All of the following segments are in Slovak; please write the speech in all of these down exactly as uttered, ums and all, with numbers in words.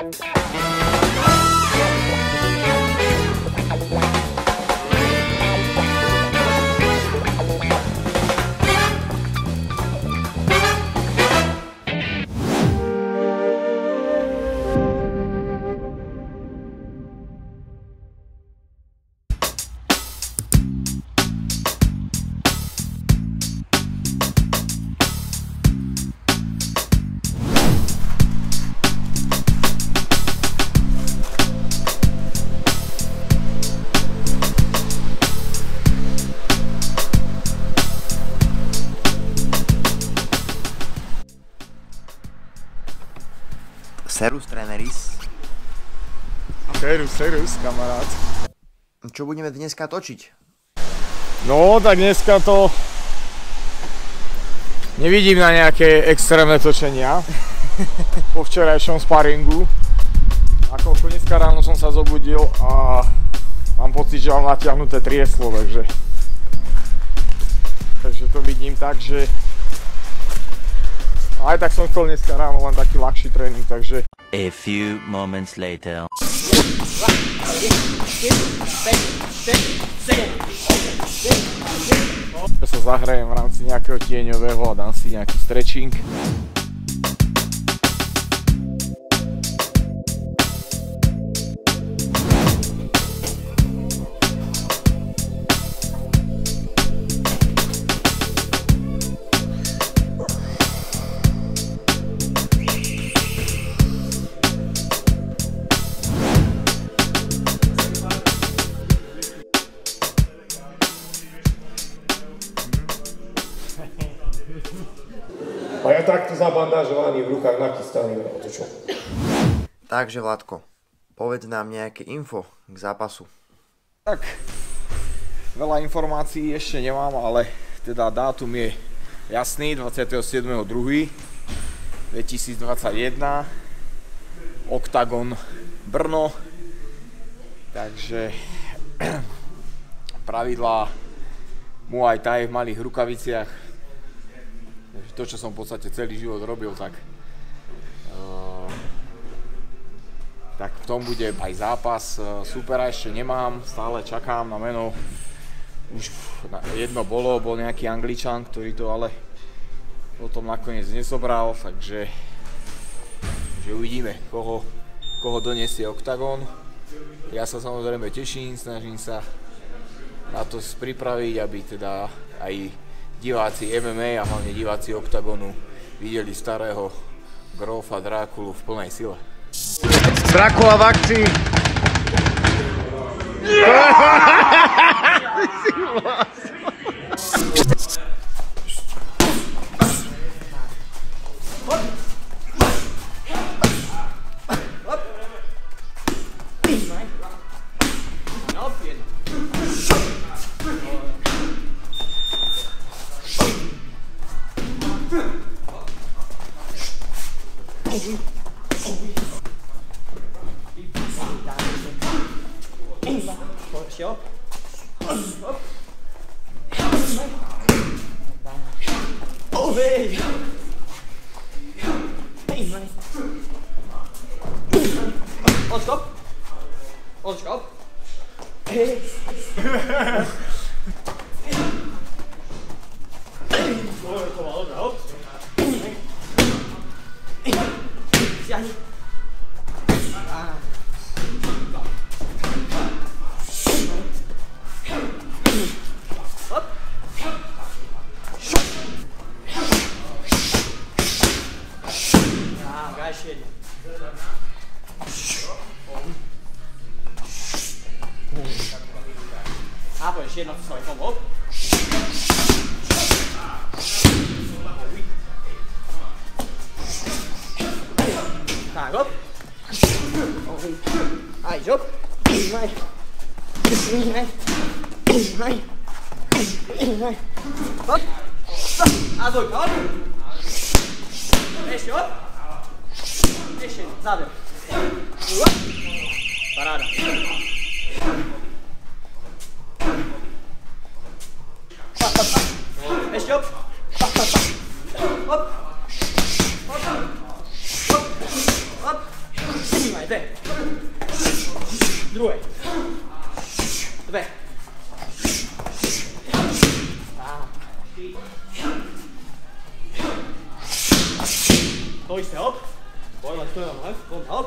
Serus, tréneris. Serus, serus, kamarát. Čo budeme dneska točiť? No, tak dneska to... Nevidím na nejaké extrémne točenia. Po včerajšom sparingu. Ako dneska ráno som sa zobudil a mám pocit, že mám natiahnuté trieslo, takže... Takže to vidím tak, že... Aj tak som chcel dneska ráno len taký ľahší tréning, takže... A few moments later. Ja sa zahrajem v rámci nejakého tieňového a dám si nejaký stretching. A ja takto zabandážovaný v rukách nachystaný, to čo? Takže Vladko, povedz nám nejaké info k zápasu. Tak, veľa informácií ešte nemám, ale teda dátum je jasný, dvadsiateho siedmeho druhého dvetisícdvadsaťjeden, Oktagon Brno, takže pravidlá Muay Thai v malých rukaviciach. To, čo som v podstate celý život robil, tak, uh, tak v tom bude aj zápas. Uh, supera ešte nemám, stále čakám na meno. Už jedno bolo, bol nejaký Angličan, ktorý to ale potom nakoniec nezobral, takže že uvidíme, koho, koho donesie Oktagon. Ja sa samozrejme teším, snažím sa na to pripraviť, aby teda aj diváci em em á a hlavne diváci Oktagonu videli starého Grofa Drákulu v plnej sile. Drákula v akcii! Aber ich stehe noch zwei, komm auf. Tak, op. Aj, op. Aj. Aj. Aj. Op. Also, komm. Ještě, op. Ještě, zade. Paráda. Ještě, op. Op. Op. Op. Op. Dve. Druhé. Dve. To isté, hop. Poďme, to je vám lev, poďme, hop.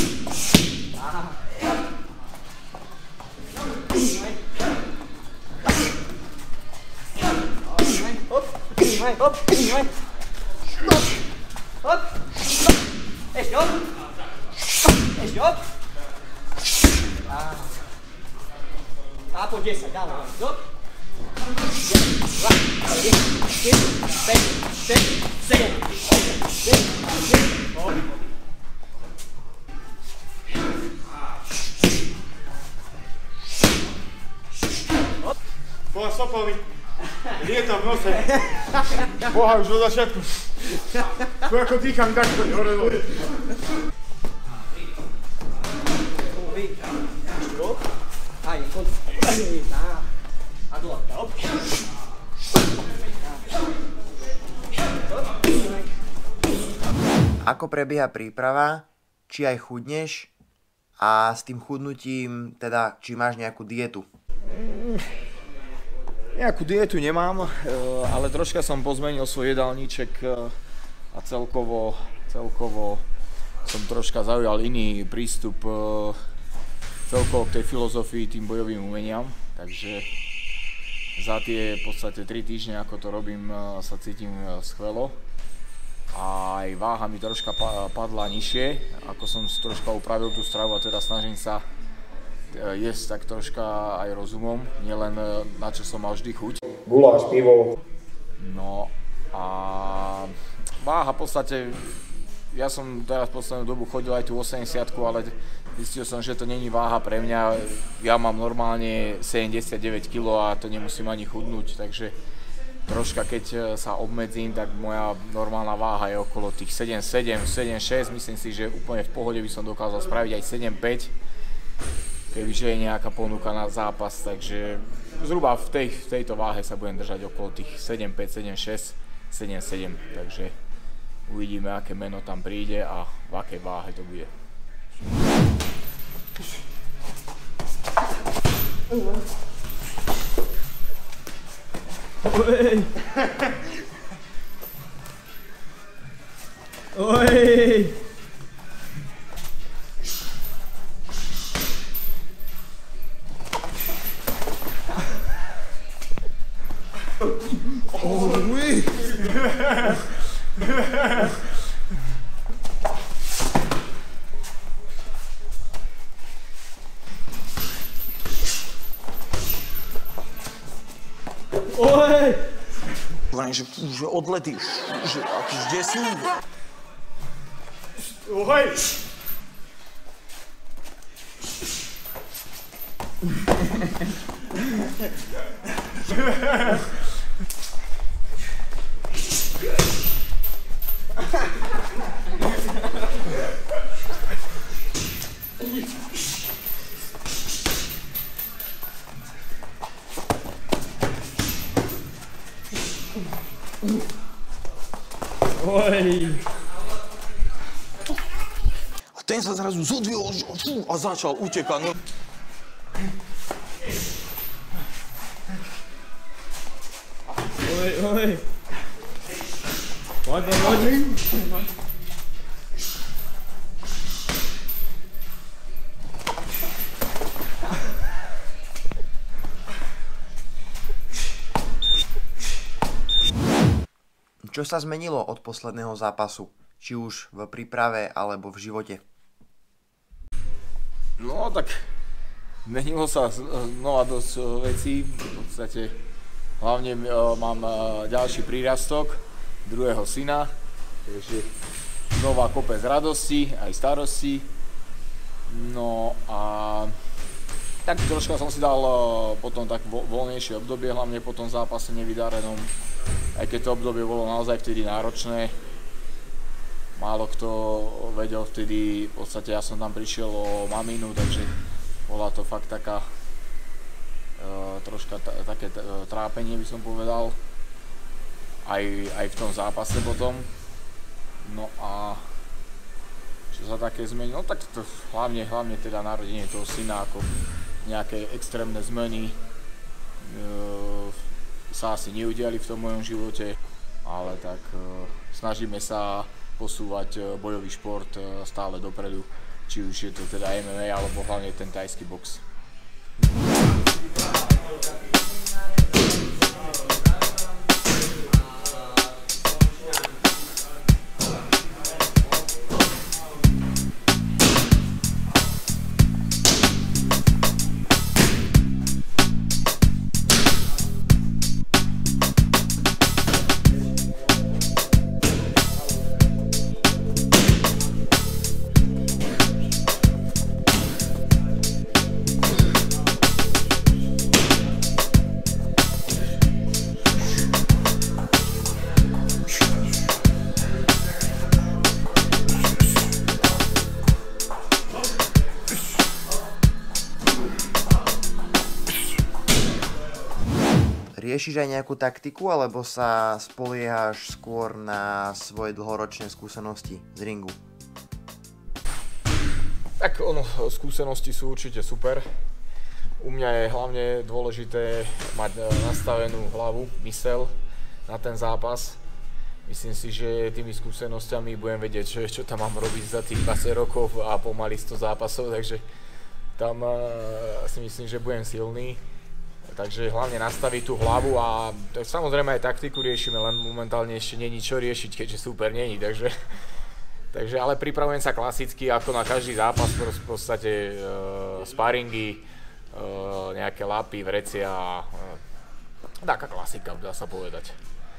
Hop, hop, hop. Hop. Ešte hop. Ešte hop. A po desať, dáme. Hop. jeden, dva, tri, štyri, päť, šesť, sedem, osem, deväť, hop. Boha stopami. Lietam v nose. Boha už od začiatku. Tu ako dýcham takto, hore dole. Aj, kon... A dole, hop. Ako prebieha príprava, či aj chudneš a s tým chudnutím, teda či máš nejakú dietu? Nejakú dietu nemám, ale troška som pozmenil svoj jedálniček a celkovo, celkovo som troška zaujal iný prístup celkovo k tej filozofii, tým bojovým umeniam. Takže za tie v podstate tri týždne, ako to robím, sa cítim skvelo. A aj váha mi troška padla nižšie, ako som troška upravil tú stravu a teda snažím sa jesť tak troška aj rozumom, nielen na čo som mal vždy chuť. Guláš, pivo. No a váha v podstate, ja som teraz v poslednú dobu chodil aj tú osemdesiatku, ale zistil som, že to není váha pre mňa. Ja mám normálne sedemdesiatdeväť kilogramov a to nemusím ani chudnúť, takže troška keď sa obmedzím, tak moja normálna váha je okolo tých sedem sedem, sedem šesť, myslím si, že úplne v pohode by som dokázal spraviť aj sedem päť. Kebyže je nejaká ponuka na zápas, takže zhruba v, tej, v tejto váhe sa budem držať okolo tých sedem päť, sedem šesť, sedem sedem, takže uvidíme, aké meno tam príde a v akej váhe to bude. Oj! Oj! Oj! Oj! Hovorím, že, že odlety, že kde sú? Oj! Oj! A ten sa zrazu zodvihol a začal utekať. No. Oj, oj! Poď, poď, poď! Čo sa zmenilo od posledného zápasu? Či už v príprave alebo v živote? No tak zmenilo sa znova dosť vecí. V podstate hlavne mám ďalší prírastok, druhého syna. Takže znova kopec radosti, aj starosti. No a tak troška som si dal potom tak voľnejšie obdobie, hlavne po tom zápase nevydarenom. Aj keď to obdobie bolo naozaj vtedy náročné, málo kto vedel vtedy, v podstate ja som tam prišiel o maminu, takže bola to fakt taká e, troška t- také t- trápenie, by som povedal, aj, aj v tom zápase potom. No a čo sa také zmení. No tak to hlavne, hlavne teda narodenie toho syna, ako nejaké extrémne zmeny e, sa asi neudiali v tom mojom živote, ale tak e, snažíme sa posúvať bojový šport e, stále dopredu, či už je to teda em em á alebo hlavne ten thajský box. Riešiš aj nejakú taktiku, alebo sa spoliehaš skôr na svoje dlhoročné skúsenosti z ringu? Tak ono, skúsenosti sú určite super. U mňa je hlavne dôležité mať nastavenú hlavu, myseľ na ten zápas. Myslím si, že tými skúsenosťami budem vedieť, čo, čo tam mám robiť za tých dvadsať rokov a pomaly sto zápasov, takže tam uh, si myslím, že budem silný. Takže hlavne nastaviť tú hlavu a tak samozrejme aj taktiku riešime, len momentálne ešte není čo riešiť, keďže super není, takže, takže ale pripravujem sa klasicky ako na každý zápas, v podstate e, sparingy, e, nejaké lapy, vrecia, e, taká klasika, dá sa povedať.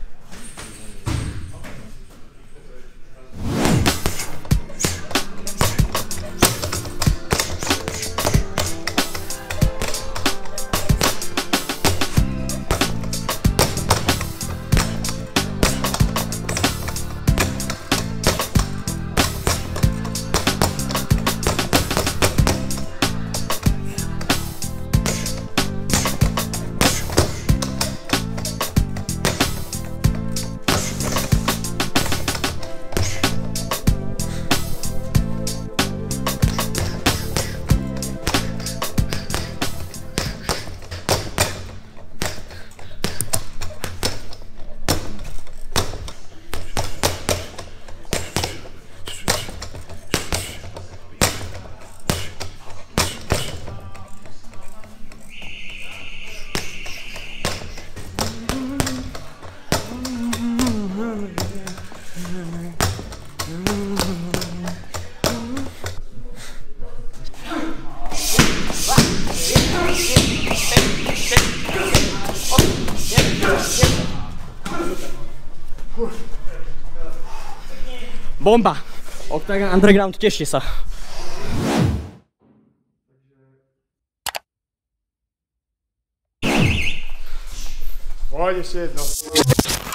Bomba! Octagon Underground, tešte sa. Poď ešte jedno.